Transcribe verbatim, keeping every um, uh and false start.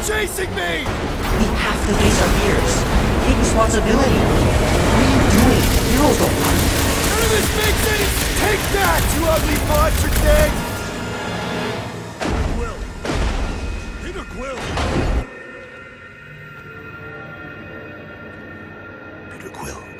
chasing me! We have to face our fears. Take responsibility. What are you doing? Heroes don't run. None of this makes any... Take that, you ugly monster thing! Quill. Peter Quill. Peter Quill.